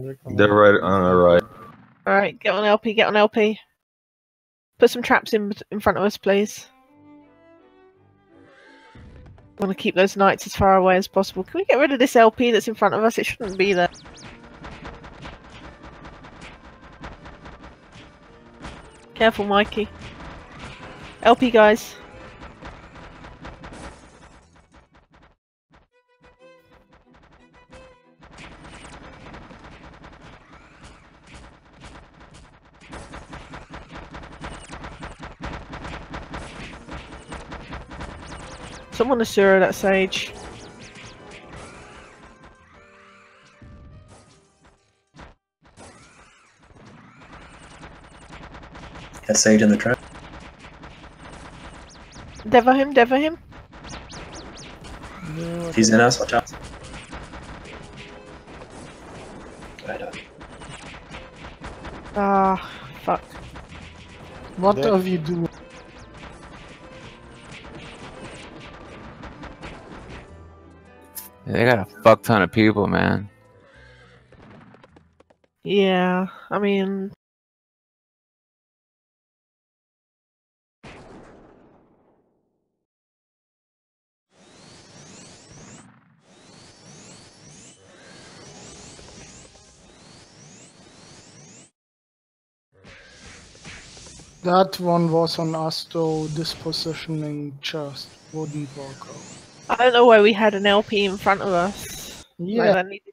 They're right on our right. Alright, get on LP, get on LP. Put some traps in front of us, please. I want to keep those knights as far away as possible. Can we get rid of this LP that's in front of us? It shouldn't be there. Careful, Mikey. LP, guys. Someone Asura that sage. Got sage in the trap. Dever him, dever him. No, he's in us, watch out. Ah, fuck. What have you doing? They got a fuck ton of people, man. Yeah, I mean... That one was on us though, this positioning just wouldn't work out. I don't know why we had an LP in front of us. Yeah. Like, that needed